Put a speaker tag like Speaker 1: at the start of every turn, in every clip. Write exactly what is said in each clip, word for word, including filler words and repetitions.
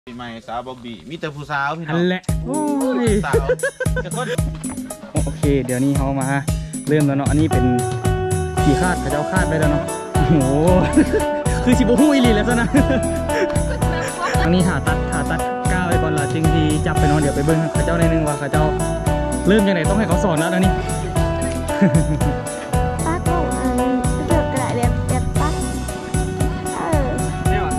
Speaker 1: ปีใหม่สาวบ๊อบบี้มีแต่ผู้สาวพี่น้
Speaker 2: อั
Speaker 1: อง
Speaker 2: นแหละโอ้ย
Speaker 1: สาวจะคน
Speaker 2: โอเคเดี๋ยวนี้เขามาเริ่มแล้วเนาะอันนี้เป็นขี่คาดเขาเจ้าคาดไปแล้วเนาะโอ้โหคือสิบหู้อีหลีแล้วซะนะอันนี้หาตัดหาตัดก้าวไปก่อนละจริงทีจับไปเนาะเดี๋ยวไปเบิ้งเขาเจ้าในนึงว่าเขาเจ้าเริ่มยังไงต้องให้เขาสอนแล้วนะนี่
Speaker 3: ตักของอันเกือบกระไรแบบแบบตักเออ
Speaker 2: ได้ป่ะ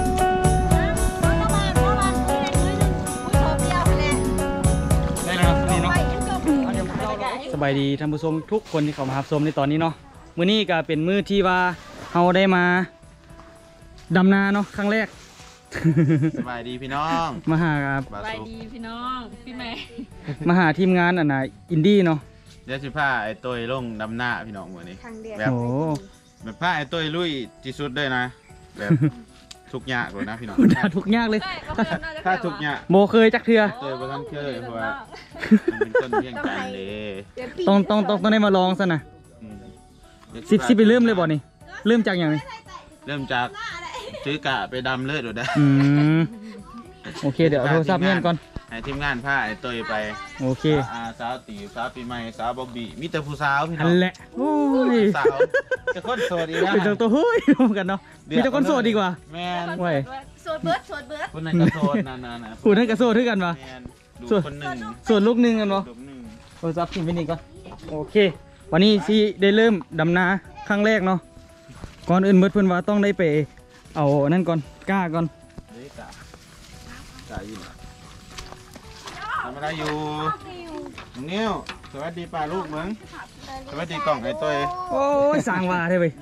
Speaker 2: ได้แล้วนี่เนาะสบายดีท่านผู้ชมทุกคนที่เข้ามารับชมในตอนนี้เนาะมื้อนี้ก็เป็นมื้อที่ว่าเราได้มาดำนาเนาะครั้งแรก
Speaker 1: สบายดีพี่น้อง
Speaker 2: มาหาครับ
Speaker 4: สบายดีพี่น้องพี่แม่
Speaker 2: มาหาทีมงานอันไหนอินดี้เนาะ
Speaker 1: เดี๋ยวสิผ้าไอ้ตัวลงดำหน้าพี่น้องวันนี้แบบแบบผ้าไอ้ตัวลุยที่สุดเลยนะแบบทุกยากเลยนะพี่น้อง
Speaker 2: ทุกยากเลย
Speaker 1: ถ้าทุกยาก
Speaker 2: โมเคยจักเทือ
Speaker 1: ตัวประทันเคยเพราะว่าเป็นต้นเพียงกันเลย
Speaker 2: ต้องต้องต้องต้องได้มาลองซะนะสิบสิบไปเริ่มเลยบ่นี่เริ่มจากอย่างนี้
Speaker 1: เริ่มจากซื้อกะไปดำเลือดดูได้
Speaker 2: โอเคเดี๋ยวโทรศัพท์เงี้ยก่อน
Speaker 1: ให้ทีมงานผ้าไอ้ตัวไป
Speaker 2: โอเค
Speaker 1: สาวตีสาวปีใหม่สาวบ๊อบบี้มีแต่ผู้สาวพี่น้อง
Speaker 2: อันแหละโอ้ย
Speaker 1: สาวจะคนโสดอีกนะ
Speaker 2: เป็นตัวเฮ้ยรวมกันเนาะมีแต่คนโสดดีกว่า
Speaker 1: แม่น
Speaker 4: โสดเบิร์ดโสดเบิร์ด
Speaker 1: คนนั้นก็โสดนั่นน่ะ
Speaker 2: คุณนั่นก็โสดด้วยกันปะ
Speaker 1: ส่วนคนหนึ่ง
Speaker 2: ส่วนลูกหนึ่งกันปะโทรศัพท์พิมพ์ไปนี่ก่อนโอเควันนี้สิได้เริ่มดำนาครั้งแรกเนาะก่อนอื่นเบิร์ดเพื่อนว่าต้องได้ไปเอานั่นก่อนกล้าก่อน
Speaker 1: กล้าอยู่ทำอะไรอยู่นิ้วสวัสดีป้าลูกมึงสวัสดีกล่องไอ้ตัว
Speaker 2: โอ้ยสั่งว่าได้ไป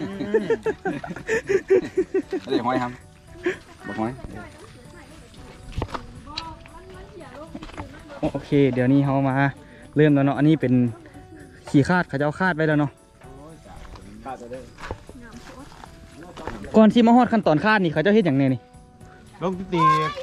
Speaker 1: เรียกห้อยครับบอกห้อย
Speaker 2: โอเคเดี๋ยวนี้เขามาเริ่มแล้วเนาะอันนี้เป็นขี่คาดเขาจะเอาคาดไปแล้วเนาะก่อนที่มาฮอดขั้นตอนคาดนี่เขาจะเฮ็ดอย่างไงนี่
Speaker 1: ลงตี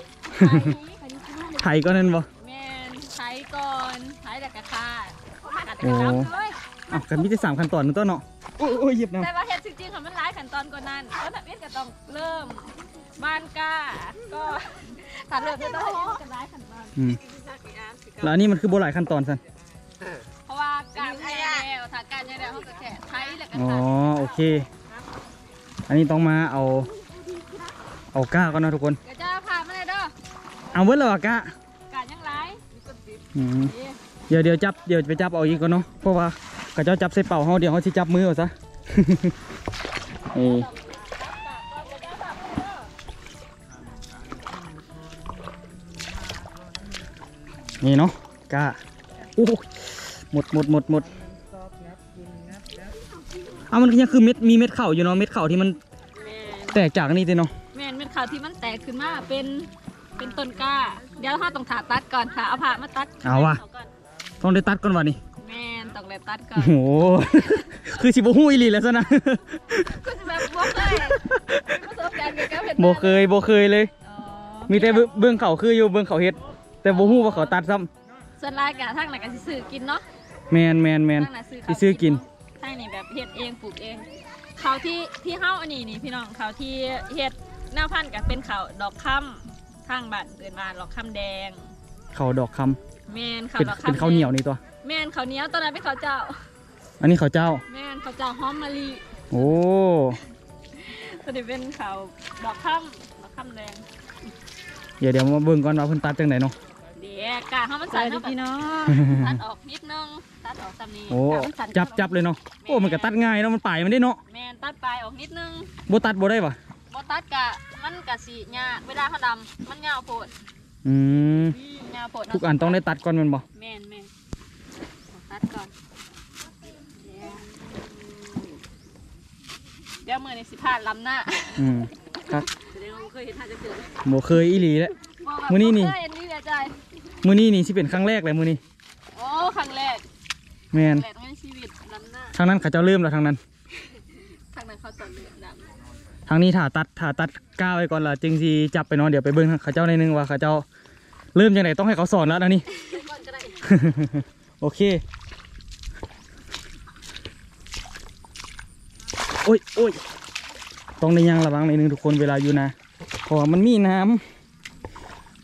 Speaker 2: ไถก็นั่นบ่
Speaker 4: แม่ไถก่อนไถแต่กระคาด
Speaker 2: โอ้อ้าวกันมีแต่สามขั้นตอนนึงต้นเนาะโอ้ยโอ้ยหยิบนะ
Speaker 4: แต่ว่าเฮ็ดจริงๆค่ะมันหลายขั้นตอนกว่านั้นแล้วแบบนี้ก็ต้องเริ่มบ้านก้าก็ถ้าเริ่มจะต้องกันหลายขั้นตอน
Speaker 2: แล้วอันนี้มันคือโบราณขั้นตอนสัน
Speaker 4: เพราะว่าการแย่แล้วถ้าการแย่แล้วเขาจะแค่ไถแล้วก็
Speaker 2: อ๋อโอเคอันนี้ต้องมาเอาเอาก้าก่อนนะทุกคน
Speaker 4: เดี๋ยวจะพามาเลยเด้อ
Speaker 2: เอาเวิร์ดเลยว่ะก้า
Speaker 4: ก้ายังไร
Speaker 2: เดี๋ยวเดี๋ยวจับเดี๋ยวไปจับเอาอีกก่อนเนาะเพราะว่ากระเจ้าจับใส่เป่าเขาเดี๋ยวเขาจะจับมือเอาซะนี่นี่เนาะก้าโอ้หมดหมดหมดหมดเอามันยังคือเม็ดมีเม็ดเข่าอยู่เนาะเม็ดเข่าที่มันแตกจากนี่เนาะ
Speaker 4: แม่นเม็ดเข่าที่มันแตกขึ้นมาเป็นเป็นต้นกล้าเดี๋ยวถ้าต้องถาตัดก่อนค่ะเอาผ่ามาตัด
Speaker 2: เอาวะต้องได้ตัดก่อนวะนี่
Speaker 4: แม่นต้องได้ตัดก่อน
Speaker 2: โอ้โหคือสิบหู้อีหลีแล้วซะนะ
Speaker 4: คือแบบโบเคยประสบการณ์กับการเห็ด
Speaker 2: โบเคยโบเคยเลยมีแต่เบื้องเขาคืออยู่เบื้องเขาเห็ดแต่โบหู้ว่าเขาตัดซ้
Speaker 4: ำส่วนลายกะทั้งไหนกะซื้อกินเนาะ
Speaker 2: แมนแมนแมนที่ซื้อกิน
Speaker 4: ทั้งนี้แบบเห็ดเองปลูกเองเขาที่ที่เฮ้าอันนี้นี่พี่น้องเขาที่เห็ดหน้าพันธุ์กับเป็นเขาดอกค่ำทางบ้านเดินมาดอกค่ำแดง
Speaker 2: เขาดอกคำ
Speaker 4: แมนเขาดอก
Speaker 2: คำเป็นข้าวเหนียวนี่ตัว
Speaker 4: แมนข้าวเหนียวตอนนั้นเป็นข้าวเจ้า
Speaker 2: อันนี้ข้าวเจ้า
Speaker 4: แมนข้าวเจ้าหอมมะลิ
Speaker 2: โอ้
Speaker 4: ตอนนี้เป็นข้าวดอกค่ำดอกค่ำแดง
Speaker 2: เดี๋ยวเดี๋ยวมาเบิ่งก่อนว่าเพิ่นตัดจังไหนเนาะ
Speaker 4: เดี๋ยวกะเขามันใส่เนาะพี่น้องตัดออกนิดนึงตัดออกซ้ำนี้
Speaker 2: โอ้จับจับเลยเนาะโอ้มันก็ตัดง่ายเนาะมันปลายมันได้เนาะ
Speaker 4: แมนตัดปลายออกนิดนึง
Speaker 2: โบตัดโบได้ปะ
Speaker 4: โบตัดกะมันกะสีหญ้าเวลาเขาดำมันยาวโพด
Speaker 2: อืม
Speaker 4: ยาวโพด
Speaker 2: ทุกอันต้องได้ตัดก่อนมันบ่
Speaker 4: แมนแมนตัดก่อนเดี๋ยวมือในสิพาดลำหน้า
Speaker 2: อืมครับ
Speaker 4: เคยเห็นท่าจะเกิด
Speaker 2: โบเคยอีหลีแล้วมือนี้นี่มือนี้นี่สิเป็นครั้งแรกเลยมือนี้
Speaker 4: โอ้ครั้งแรก
Speaker 2: แมนทางนั้นเขาจะเริ่มแล้วทางนั้น
Speaker 4: ทางนั้นเขาจะเริ่มดำ
Speaker 2: ทางนี้ถ่าตัดถ่าตัดก้าวไปก่อนละจริงสิจับไปเนาะเดี๋ยวไปเบิ้งเขาเจ้าในนึงว่าเขาเจ้าเริ่มยังไงต้องให้เขาสอนแล้วนะนี่โอเคโอ้ยโอ้ยต้องในยังระวังในนึงทุกคนเวลาอยู่นะเพราะมันมีน้ำ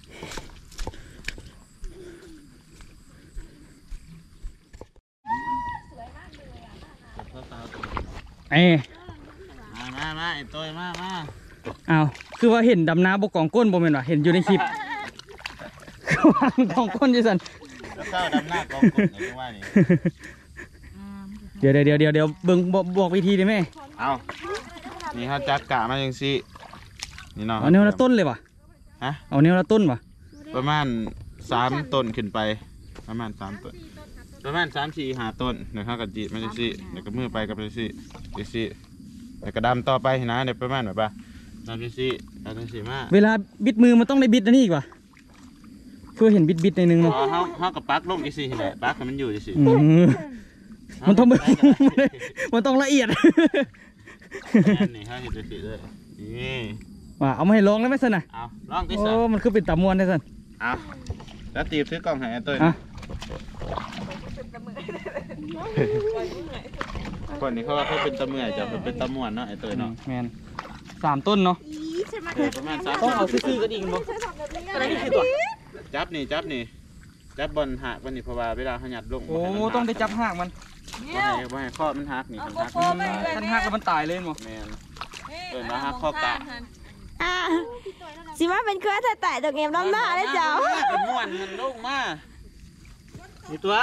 Speaker 2: เอ้ย
Speaker 1: มามามาไอ้ตัวมามา
Speaker 2: อ้าวคือว่าเห็นดำน้ำบกกองก้นบ่แม่นว่ะเห็นอยู่ในคลิปคือว่ากองก้นจังซั่น
Speaker 1: แล้วเข้าดำหน้ากองกุดในจังหวะนี้
Speaker 2: เดี๋ยวเดี๋ยวเดี๋ยวเดี๋ยวเดี๋ยวเบิ่งบอกบอกวิธีได้ไหม
Speaker 1: เอานี่เขาจักกะมาจังสินี่เนาะ
Speaker 2: เอาแนวละต้นเลยว่ะ
Speaker 1: ฮะ
Speaker 2: เอาแนวละต้นว่ะ
Speaker 1: ประมาณสามต้นขึ้นไปประมาณสามต้นประมาณสามสี่ห้าต้นเดี๋ยวเขากะจีมาจังสิเดี๋ยวก็มือไปกับจังสิจังสิเดี๋ยวก็ดำต่อไปนะเดี๋ยวประมาณแบบว่าดำจังสิดำจังสิมา
Speaker 2: เวลาบิดมือมันต้องได้บิดอันนี้อีกว่ะเพื่อเห็นบิดบิดในนึง
Speaker 1: อ๋
Speaker 2: เนาะ
Speaker 1: อเขาเขากับปักลงจังสิแหละปักให้มันอยู่จังสิ
Speaker 2: อืมมันต้อง มันต้องละเอียด
Speaker 1: นี่เขาเห็นจังสิเลยนี่
Speaker 2: ว่าเอามาให้ลองได้ไหมสันน่ะ
Speaker 1: เอาลองดิ
Speaker 2: โอ้
Speaker 1: สัน
Speaker 2: มันคือเป็นตามวนได้สัน
Speaker 1: เอาแล้วตีบซื้อกล่องให้ไอ้ตัว
Speaker 2: อ่ะ
Speaker 1: คนนี้เขาว่าเขาเป็นตะเมื่อยจะเป็นตะม่วนเนาะไอ้ตัวเนาะ
Speaker 2: แมนสามต้นเนาะ
Speaker 1: ประมาณสาม
Speaker 2: ต้องเอาซื่อๆกันอีกบ่อะไรนี่คือตัว
Speaker 1: จับนี่จับนี่จับบอลหักวันนี้เพราะว่าเวลาเขาหยัดลง
Speaker 2: โอ้ต้องได้จับหากมัน
Speaker 1: บ่ให้บ่ให้ข้อมันหักนี่มันหัก
Speaker 2: ท่านหักแล้วมันตายเลยมั้ง
Speaker 1: แมนเปิดมาหักข้อกะ
Speaker 3: อ่ะสิว่าเป็นเครือถ่ายแต่ตกเอ็มล้อมหน้าได้เจ้า
Speaker 1: เป็นม่วนมันลงมานี่ตัว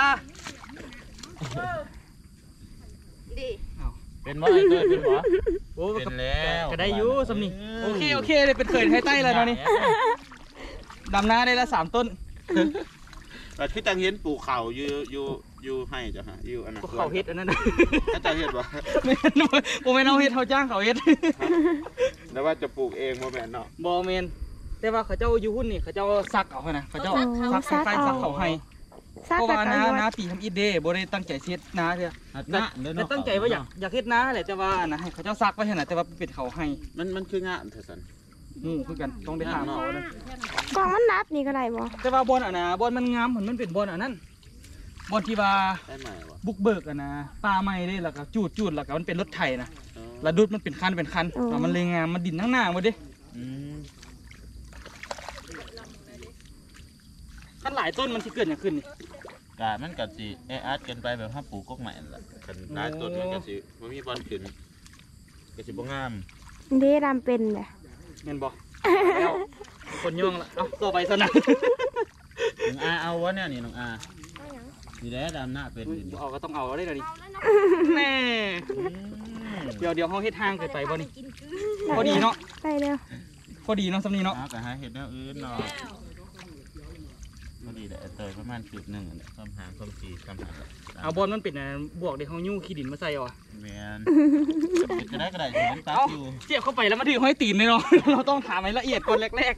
Speaker 1: เป็นบ่ไอ้ตัวเป็นบ่
Speaker 2: โอ้
Speaker 1: เป็นแล้ว
Speaker 2: ก็ได้อยู่สำนีโอเคโอเคเลยเป็นเขยไทยใต้แล้วเนาะนี่ดำนาได้ละสามต้น
Speaker 1: แต่ที่จังเห็นปลูกเข่าอยู่อยู่อยู่ให้จ้ะฮะอยู่อันนั้น
Speaker 2: ก็เขาเฮ็ดอันนั้นนะ
Speaker 1: ถ้าจะเห็ดบ่
Speaker 2: แม่นบ่แม่นเอาเฮ็ดเขาจ้างเขาเฮ็ด
Speaker 1: แล้วว่าจะปลูกเองบ่แม่นเนาะ
Speaker 2: บ่แม่นแต่ว่าเขาเจ้าอยู่หุ้นนี่เขาเจ้าซักเอาให้นะเขาเจ้าซักไฟซักเขาให้
Speaker 3: ซัก
Speaker 2: เพราะ
Speaker 3: กับ
Speaker 2: ว่า
Speaker 3: กั
Speaker 2: น้าน
Speaker 3: หม
Speaker 2: น้า
Speaker 3: ด
Speaker 2: ปีทำอิฐเด้บ่ได้ตั้งใจเฮ็ดนาเด้อ
Speaker 1: นะ
Speaker 2: แต่ตั้งใจว่าอยากอยากเฮ็ดนาแหละแต่ว่านะให้เขาเจ้าซักไว้ให้น่ะแต่ว่าเป็นเขาให้
Speaker 1: มันมันคืองานเถอะสัน
Speaker 2: หมู่คือกันต้องได้ถามเขานะ
Speaker 3: กล่องมันนับนี่ก็ได้บ่
Speaker 2: แต่ว่าบอลอ่ะนะบอลมันงามเหมือนมันเป็นบอลอันนั้นบอลที่ว่า
Speaker 1: ได้ไหมวะ
Speaker 2: บุกเบิกอ่ะนะปลาไม้ได้แล้วก็จูดจูดแล้วก็มันเป็นรถไถนะแล้วดุดมันเป็นคันเป็นคันแล้วมันเลยงามมันดินทั้งหน้าหมดเด้
Speaker 1: อืม
Speaker 2: คันหลายต้นมันสิเกิดอย่างขึ้นนี่
Speaker 1: กามันกัสิเออาร์ตกันไปแบบห้าปลูกกกใหม่นั่นแหละกันหลายต้นมันกัสิมันมีบอลขึ้นกัสิบ่งาม
Speaker 3: เด้ดำเป็นเลย
Speaker 2: แม่นบ่แล้วคนย่องละเอาต่อไปซะนะ
Speaker 1: น้องอาเอาวะเนี่ยนี่น้องอาดีแล้วดำหน้าเป็นอยู่นี่
Speaker 2: เอาก็ต้องเอาได้เลยดิแน่เดี๋ยวเดี๋ยวห้องเฮ็ดทางเกิดไปบ่นี่พอดีเนาะ
Speaker 3: ไปเร็ว
Speaker 2: พอดีเนาะสำนีเนาะ
Speaker 1: เอาแต่หาเห็ดแนวอื่นเนาะพอดีแต่เตยประมาณจุดหนึ่งอันเนี้ยความห่างความสีความห่าง
Speaker 2: เอาบอลมันเป็นอันบวกเดี๋ยวเขายู่ขี้ดินมาใส่เอาอะ
Speaker 1: แมนจะได้ก็ได้เห็นตัก
Speaker 2: เอา
Speaker 1: อยู่
Speaker 2: เจียบเข้าไปแล้วมาถือห้อยตีนเลยเนาะ เราต้องถามให้ละเอียดก่อนแรก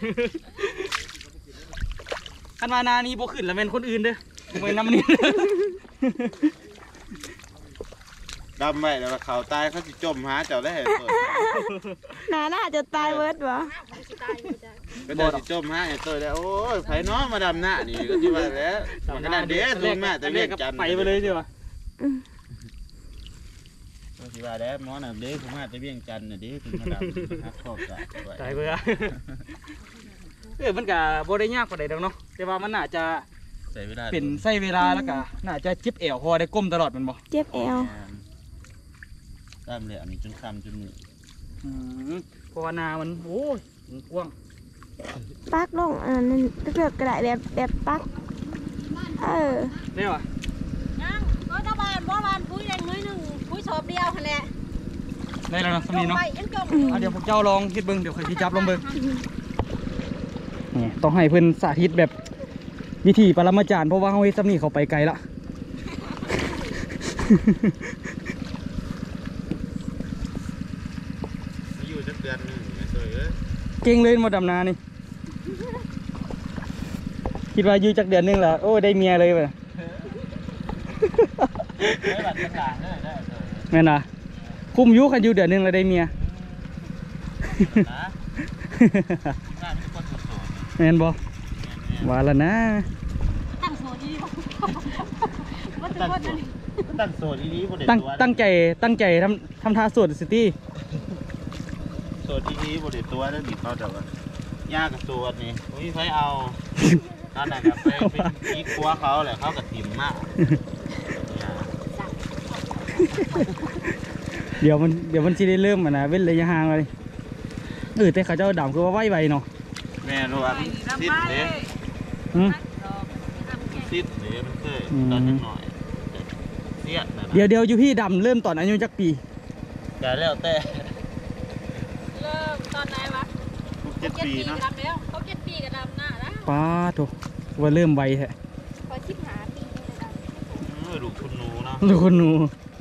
Speaker 2: ๆคันมานานี้โบขึ้นแล้วเป็นคนอื่นเด้อผมไปนำนี่
Speaker 1: ดำไว้แล้วเขาตายเขาสิจมหาเจ้าได้เห็นตัว
Speaker 3: หนาหน้าจะตายเบิดบ่
Speaker 1: ก็จะสิจมหาไอ้ตัวแล้วโอ้ยไผน้องมาดำหน้านี่ก็ที่ว่าแล้วมันก็น่าเด้ทุนมาแต่เรียกจันทร์
Speaker 2: ไปไปเลยดีกว่า
Speaker 1: ก็ที่ว่าแล้วหมอน่ะเด้ผมมาแต่เวียงจันทร์น่ะเด้ถึงมาดำฮักครอบกันไว้
Speaker 2: ตายเบื่อเออมันก็บ่ได้ยากกว่าใดดอกเนาะแต่ว่ามันน่าจะ
Speaker 1: ใส่เวลา
Speaker 2: เป็นไส้เวลาแล้วก็น่าจะเจ็บเอวพอได้ก้มตลอดแมันบ่
Speaker 3: เจ็บเอว
Speaker 1: ตามเลยอันนี้จนคำจนมือ
Speaker 2: อืมเพราะว่านามันโอ้ยกว้าง
Speaker 3: ปักลงอันนั้นเลือกกระดาษแบบแบบปักเออ
Speaker 2: ได้ป่ะ
Speaker 5: ยังก็ตะบานบ่บานปุ้ยแดงน้อยหนึ่งปุ้ยชอบเดียวคะแนน
Speaker 2: ได้แล้วเนาะสำนีเนาะ
Speaker 5: ไปยังจม
Speaker 2: อ่ะเดี๋ยวพวกเจ้าลองคิดเบิ้งเดี๋ยวค่อยสิจับลองเบิ้งนี่ต้องให้เพิ่นสาธิตแบบวิธีปรมาจารย์เพราะว่าเฮาเฮ็ดสำนีเขาไปไกลละ
Speaker 1: อยู่สักเดือนหนึ่งไม่เคยเอ้ย
Speaker 2: เก่งเลยมาดำนานี่ คิดว่าอยู่จักเดือนหนึงแล้วโอ้ได้เมียเลยเว้ย
Speaker 1: ได้บัตรกระต่างได้ได้เออ
Speaker 2: แม่นอ่ะคุ้มอยู่คันอยู่เดือนหนึงแล้วได้เมีย
Speaker 1: นะน่าเป็นคนโสด
Speaker 2: แม่นบ่ว่าแล้วนะ
Speaker 5: ตั้งโซดีบ่ว่าจะ
Speaker 1: ตั้ง
Speaker 5: ว่า
Speaker 1: โส
Speaker 5: จะ
Speaker 1: ดตั้งโสดดีๆบ่ได้
Speaker 2: ตั้ง
Speaker 1: ตัว
Speaker 2: ตั้งใจตั้งใจทำทำท่าสวดสิตี้
Speaker 1: โสดดีๆบ่ได้ตัวแล้วดิเขาแต่ว่ายากกับโสดนี่อุ้ยไผเอาตอนนั้นก็ไปเป็นอีกครัวเขาแหละเขาก็ถิ่มมาก
Speaker 2: เดี๋ยวมันเดี๋ยวมันจะได้เริ่มอ่ะนะเว้นระยะห่างเลยเออแต่เขาเจ้าดำคือว่าไวไวเนาะ
Speaker 1: แม่รู้ว่าติดเด้
Speaker 2: หืม
Speaker 1: ติดเด้มันเคยตอนยังหน่อยเสียดนะ
Speaker 2: เดี๋ยวเดี๋ยวอยู่พี่ดำเริ่มตอนอายุจักปี
Speaker 1: แต่แล้วแต่
Speaker 4: เริ่มตอนไหนวะ
Speaker 1: เจ็ดปีเนาะ
Speaker 4: ดำแล้วเขาเจ็ดปีกับดำหน้าแล้ว
Speaker 2: ป้าโถว่าเริ่มไวแท้
Speaker 4: พอชิบหาปีเลยดำ
Speaker 1: เออดูคุณหนูเนาะ
Speaker 2: ดูคนหนู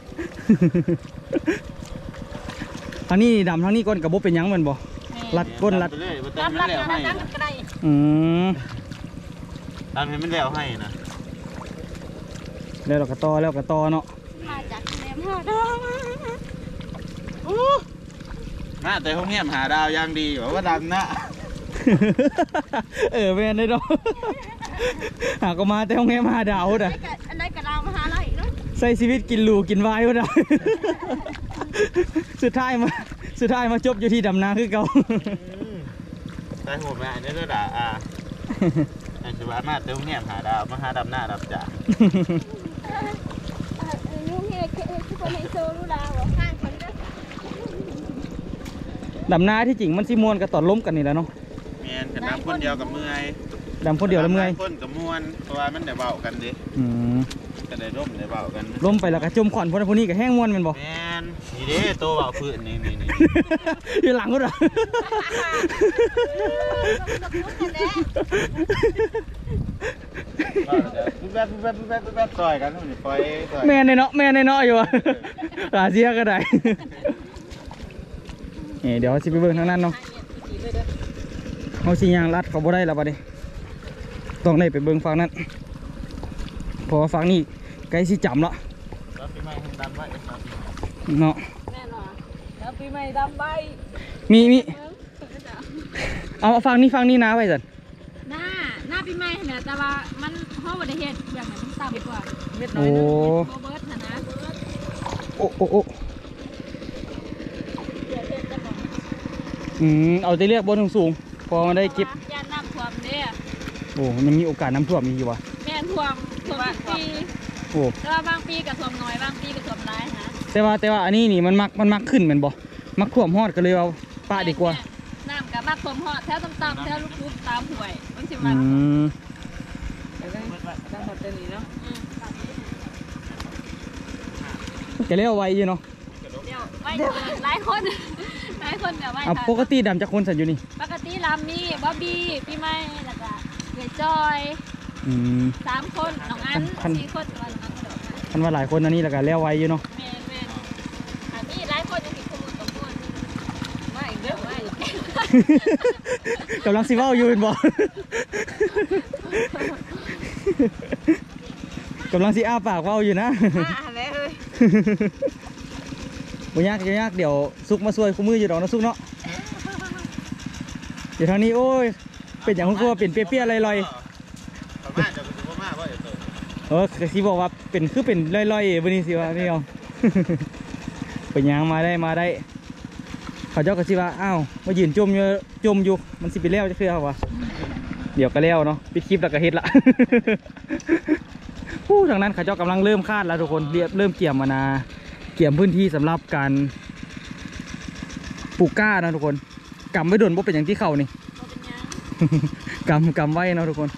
Speaker 2: อันนี้ดำทั้งนี้ก้นกับบุเป็นหยังแมันบ่รัดก้นรัด
Speaker 1: ไปเลยมันจะ
Speaker 5: รับ
Speaker 1: ไม่
Speaker 5: รับ
Speaker 1: แล้ว
Speaker 5: นะ
Speaker 1: ให้
Speaker 5: ตั้ง
Speaker 1: นะ
Speaker 5: ก็ได้
Speaker 2: อืม
Speaker 1: ตอนนี้มันแล้วให้นะ
Speaker 2: แล้วเราก็ต่อแล้วก็ต่อเนาะ
Speaker 5: มาจากแหลม
Speaker 3: หาดาว
Speaker 1: มาแต่ห้องเงียบหาดาวยังดีกว่าว่าดำนะ
Speaker 2: เออแม่นได้ดอกหาก็มาแต่ห้องแม่มาดาวน่ะ
Speaker 5: อันใดก็ดาวมหาลัยเนาะ
Speaker 2: ใส่ชีวิตกินหลูกินวายวะนะ สุดท้ายมาสุดท้ายมาจบอยู่ที่ดำนาคือเก่า
Speaker 1: ใส่หัวแม่เนี่ยก็ด่าอ่าไอ้ชิวามาแต่ห้องเงียบหาดาวมาหาดำหน้าดำจ่า
Speaker 3: นุ่งเฮเคคือคนในโซลูดาวข้างคนเด้อ
Speaker 2: ดำนาที่จริงมันสิมวนกับตอนล้มกันนี่แหละเนาะ
Speaker 1: เมียนกันน้ำคนเดียวกับเมื่อย
Speaker 2: ดำคนเดียวแล้วเมื่อย
Speaker 1: คนกับมวนเพราะว่ามันได้เบากันดิ
Speaker 2: อืม
Speaker 1: ก็ได้ร่มได้เบากัน
Speaker 2: ล้มไปแล้วก็จมขอนพวกนั้นพวกนี้ก็แห้งมวนแมันบอก
Speaker 1: แมนนี่เด้ตัวเบาพื้นนี่นี่นี่
Speaker 2: อยู่หลังก็ได้
Speaker 1: ปุ๊บแป๊บปุ๊บแป๊บปุ๊บแป๊บปุ๊บแป๊บต่อยกันนี่ปล่อยต่อย
Speaker 2: แม่ในเนาะแม่ในเนาะอยู่วะราเซียก็ได้ นี่เดี๋ยวสิไปเบิ่งทางนั้นเนาะเขาสิยางรัดเขาบ่ได้แล้วบัดนี้ต้องได้ไปเบิ่งฝั่งนั้นเพราะว่าฝั่งนี้ใกล้สิจำละ
Speaker 1: แล้วปีใหม่ทำดำไว้ครับ
Speaker 2: เนาะ
Speaker 4: แน่นอนแล้วปีใหม่ดำใบ
Speaker 2: มีมีเอาฝั่งนี้ฝั่งนี้นะไว้สัน
Speaker 4: หน้าหน้าปีใหม่เนี่ยแต่ว่ามันห้องบริเหตุอย่างนั้นมันต่ำกว่าเม็ดน้อ
Speaker 2: โอ้
Speaker 4: ยนึงโบเบิร์ตนะนะ
Speaker 2: โอ้โอ้โอ้
Speaker 4: เดี๋ยวเทศจะบอก
Speaker 2: อืมเอาแต่เรียกบนสูงๆพอมันได้เก็บ
Speaker 4: ยานน้ำท่วมเนี่ย
Speaker 2: โอ้ยังมีโอกาสน้ำท่วมอีกอยู่วะ
Speaker 4: แม่นท่วมท่วมทุกปี
Speaker 2: โอ้
Speaker 4: แต่ว่าบางปีกับท่วมน้อยบางปีกับท่วมร้ายนะ
Speaker 2: แต่ว่าแต่ว่าอันนี้นี่มันมักมันมักขึ้นเหมือนบ่มักท่วมฮอดก็เลยเอาป้าดีกว่า
Speaker 4: น้ำกับมากท่วมหอดแถวต่ำๆแถวลูกๆตามห่วยมันสิ
Speaker 2: อื
Speaker 4: มัน
Speaker 2: ม แกเรียกไว้อยู่เนาะ
Speaker 4: เดี๋ยวไว้หลายคนหลายคนเดี๋ยวไว้
Speaker 2: เอา
Speaker 4: ทัน
Speaker 2: ปกติดำจากคนสันอยู่นี่
Speaker 4: ปกติลามีบ๊อบบี้ปีใหม่แล้วก็เกยจอย
Speaker 2: อืม
Speaker 4: สามคนน้องอัน
Speaker 2: พัน
Speaker 4: สี่คนแต่ว่าน้องอันกระโดดมา
Speaker 2: ท่านว่าหลายคนอันนี้แล้วก็เรียกไว้อยู่เนาะ
Speaker 4: แมนแมนอ่ะมีหลายคนยังผิดขมูลสองคนไม่เด้อไม่
Speaker 2: กำลังสิเว้าอยู่เป็นบ่ กำลังสิอ้าปากเว้าอยู่นะ
Speaker 5: อะไรเอ้ย
Speaker 2: บ่ยากบ่ยากเดี๋ยวซุกมาช่วยคู่มืออยู่ดอกนะซุกเนาะเดี๋ยวทางนี้โอ้ยเป็นอย่างคุณครูเป็นเปี้ยๆลอยๆ
Speaker 1: ประมาณจะเป็นประมาณว่าเออ
Speaker 2: เออคือสิบอกว่าเป็นคือเป็นลอยๆวันนี้สิว่าพี่เอา เป็นยางมาได้มาได้ เขาเจ้าก็สิว่าอ้าวมายืนจมอยู่จมอยู่มันสิไปแล้วจะคือเอาวะเดี๋ยวก็แล้วเนาะปิดคลิปแล้วก็เฮ็ดละ ผู้ทางนั้นเขาเจ้ากำลังเริ่มคาดแล้วทุกคนเรียบเริ่มเกี่ยมมานาเกี่ยมพื้นที่สำหรับการปลูกกล้านะทุกคนกำไว้โดนบ่เป็นอย่างที่เขานี่
Speaker 4: บ่เป็นหยัง
Speaker 2: กำกำไว้เนาะทุกคน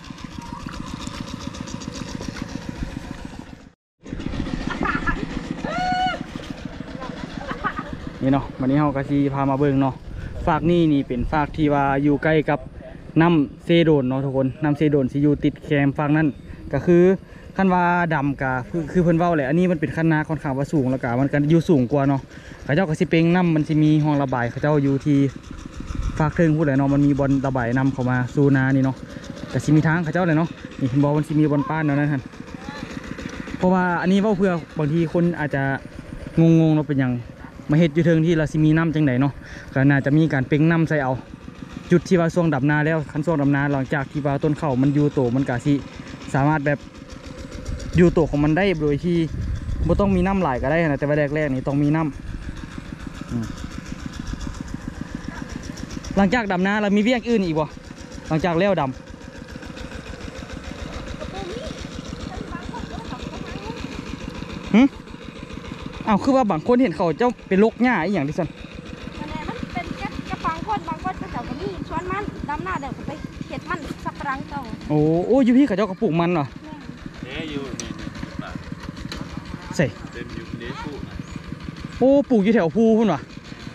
Speaker 2: นี่เนาะวันนี้เราก็สิพามาเบิ่งเนาะฝากนี่นี่เป็นฝากที่ว่าอยู่ใกล้กับน้ำเซโดนเนาะทุกคนน้ำเซโดนสิอยู่ติดแคมฝากนั่นก็คือขั้นว่าดำกะคือคือเพิ่นเว้าแหละอันนี้มันเป็นขั้นนาค่อนข้างว่าสูงแล้วก็มันก็อยู่สูงกว่าเนาะเขาเจ้าก็สิเป่งน้ำมันสิมีห้องระบายเขาเจ้าอยู่ที่ฝากเทิงพูดเลยเนาะมันมีบอลระบายน้ำเข้ามาสู่นานี่เนาะแต่สิมีทางเขาเจ้าเลยเนาะนี่เห็นบอกมันสิมีบอลป้านเนาะนั่นท่านเพราะว่าอันนี้เว้าเพื่อบางทีคนอาจจะงงๆเนาะเป็นอย่างมาเฮ็ดอยู่เทิงที่เราสิมีน้ำจังไดเนาะก็น่าจะมีการเป่งน้ำใส่เอาจุดที่ว่าช่วงดับนาแล้วคันช่วงดับนาหลังจากที่ว่าต้นข้าวมันอยู่โตมันกะสิสามารถแบบอยู่โตของมันได้โดยที่บ่ต้องมีน้ำไหลก็ได้นะแต่ว่าแรกๆนี่ต้องมีน้ำอืมหลังจากดำนาเรามีเวียกอื่นอีกบ่หลังจากแล้วดำหึออ้าวคือว่าบางคนเห็นเขาเจ้าเป็นโรคหญ้าอีหยังดิซั่น
Speaker 3: มันเนี่ยมันเป็นแค่กระฟังคนบางคนก็เจ้าก็มีชวนมันดำหน้าเดี๋ยวก็ไปเห็ดมันสับปะรังเจ้า
Speaker 2: โอ้โอ้อยู่พี่เขาเจ้าก็ปลูกมันเหรอ
Speaker 1: เอ๊ะอยู่นี่นี่
Speaker 2: ใส่
Speaker 1: เต็มอยู่เด้ผู้นะ
Speaker 2: โอ้ปลูกอยู่แถวภูพุ่นว่ะ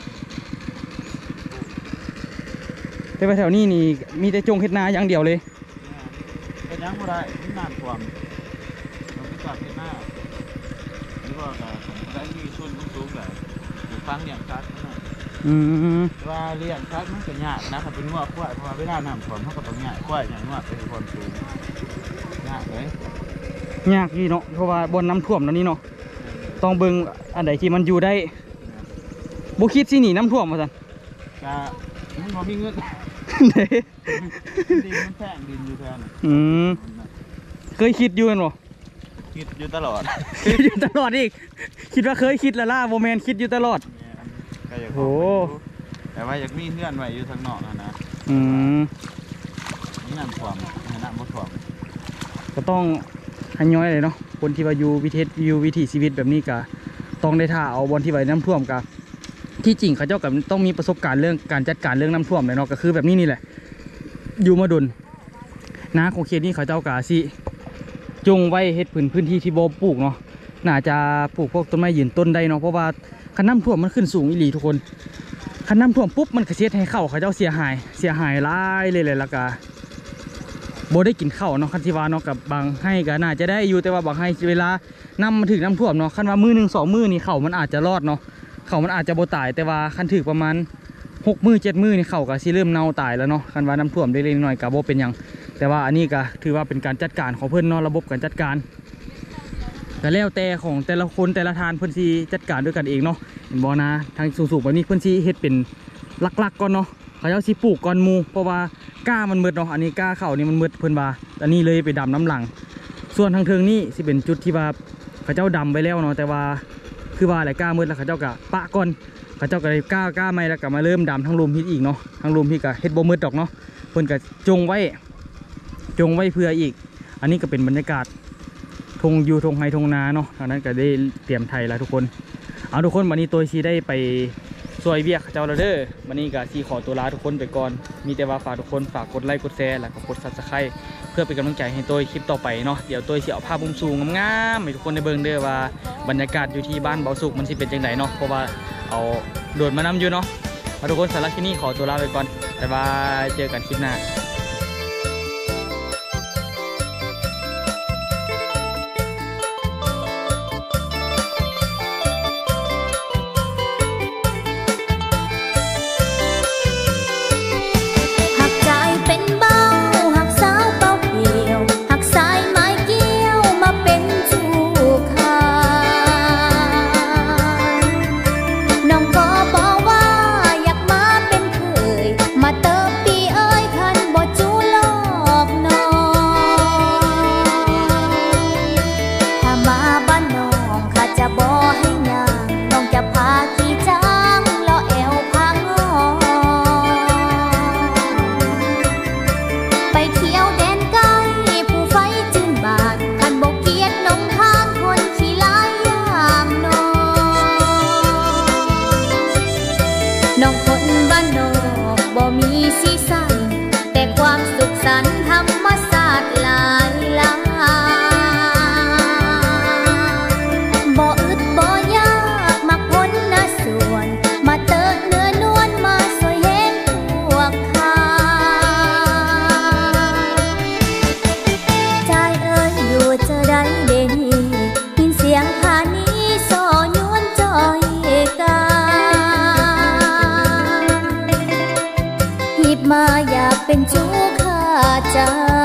Speaker 2: แต่ไปแถวนี้นี่มีแต่จงเฮ็ดนาอย่างเดียวเลย
Speaker 1: ก็ยังบ่ได้ที่น้ำท่วมเราไปจอดที่หน้าหรือว่าได้มีชนสูงๆแบบฟังอย่างชัดหน่อย
Speaker 2: อืม
Speaker 1: ว่าเลี้ยงชัดมันก็ยากนะครับเป็นงัวควายเพราะว่าเวลาน้ำท่วมเขาก็ต้องยากควายอย่างงัวเป็นคนสูงยากเลย
Speaker 2: ยากดีเนาะเพราะว่าบนน้ำท่วมแล้วนี่เนาะต้องเบิ่งอันใดที่มันอยู่ได้บ่คิดสิหนีน้ำท่วมมาซั่น
Speaker 1: ก็มันบ่มีเงิน
Speaker 2: เด้
Speaker 1: ดินมันแท่งดินอยู่แทน
Speaker 2: อืมเคยคิดอยู่แม่นบ่
Speaker 1: คิดอยู่ตลอด
Speaker 2: คิดอยู่ตลอดอีกคิดว่าเคยคิดแล้วล่ะบ่แม่นคิดอยู่ตลอด
Speaker 1: ก็อยาก
Speaker 2: โอ้
Speaker 1: แต่ว่าอยากมีเพื่อนไว้อยู่ทางนอกนะนะ
Speaker 2: อืม
Speaker 1: นี่น้ำท่วมนี่น้ำบ่ท่วม
Speaker 2: ก็ต้องให้ย้อยเลยเนาะคนที่ว่าอยู่วิถีอยู่วิถีชีวิตแบบนี้ก็ต้องได้ท่าเอาบอลที่ไว้น้ำท่วมกับที่จริงเขาเจ้ากับต้องมีประสบการณ์เรื่องการจัดการเรื่องน้ำท่วมเลยเนาะก็คือแบบนี้นี่แหละอยู่มาดุลนาของเขตนี้เขาเจ้ากาสิจงไว้เฮ็ดพื้นพื้นที่ที่บ่ปลูกเนาะน่าจะปลูกพวกต้นไม้ยืนต้นได้เนาะเพราะว่าคันน้ำท่วมมันขึ้นสูงอีหลีทุกคนคันน้ำท่วมปุ๊บมันกระเซ็ดให้เข้าเขาเจ้าเสียหายเสียหายหลายเลยเลยละกาโบได้กินข้าวเนาะคันที่ว่าเนาะกับบางให้ก็น่าจะได้อยู่แต่ว่าบางให้เวลานำมาถึงน้ำท่วมเนาะคันว่ามือหนึ่งสองมือนี่เข่ามันอาจจะรอดเนาะเข่ามันอาจจะโบตายแต่ว่าคันถึงประมาณหกมือเจ็ดมือนี่เข่าก็สิเริ่มเน่าตายแล้วเนาะคันว่าน้ำท่วมได้เล็กน้อยกับโบเป็นอย่างแต่ว่าอันนี้ก็ถือว่าเป็นการจัดการของเพื่อนเนาะระบบการจัดการแต่แล้วแต่ของแต่ละคนแต่ละทานเพื่อนซีจัดการด้วยกันเองเนาะเห็นบ่นะทางสูงๆแบบนี้เพื่อนซีเฮ็ดเป็นลักๆก่อนเนาะเขาจะสิปลูกก่อนหมู่เพราะว่าก้ามันมืดเนาะอันนี้ก้าเข่านี่มันมืดเพิ่นว่าอันนี้เลยไปดำน้ำหลังส่วนทางเทิงนี่สิเป็นจุดที่ว่าเขาเจ้าดำไปแล้วเนาะแต่ว่าคือว่าอะไรก้ามืดแล้วเขาเจ้ากะปะก่อนเขาเจ้าก็เลยก้าก้าไม่แล้วก็มาเริ่มดำทั้งลุมฮิตอีกเนาะทั้งลุมฮิตกับเฮ็ดบ่มืดดอกเนาะเพิ่นก็จงไว้จงไว้เพื่ออีกอันนี้ก็เป็นบรรยากาศทงยูทงไฮทงนาเนาะทางนั้นก็ได้เตรียมไทยแล้วทุกคนเอาทุกคนวันนี้ตัวซีได้ไปซอยเบียกเจ้าเราเด้อวันนี้ก็ซีขอตัวลาทุกคนไปก่อนมีแต่ว่าฝากทุกคนฝากกดไลค์กดแชร์แล้วก็กดซับสไครต์เพื่อเป็นกำลังใจให้ตัวคลิปต่อไปเนาะเดี๋ยวตัวสิเอาภาพมุมสูงงามๆให้ทุกคนได้เบิ่งเด้อว่าบรรยากาศอยู่ที่บ้านเบาสุกมันสิเป็นจังไดเนาะเพราะว่าเอาโดดมานำอยู่เนาะเอาทุกคนสำหรับที่นี่ขอตัวลาไปก่อนบ๊ายบายเจอกันคลิปหน้าน้องคนบ้านนอกบ่มีสีสันแต่ความสุขสันต์ธรรมศาสตร์หลายล้านบ่อึดบ่ยากมักพ้นนะส่วนมาเติกเนื้อนวลมาสวยแห้งพวกข้าใจเอ้ยอยู่จะได้เด่นยินเสียงพานี้สอยวนจอยกามาอยากเป็นชู้ข้าใจ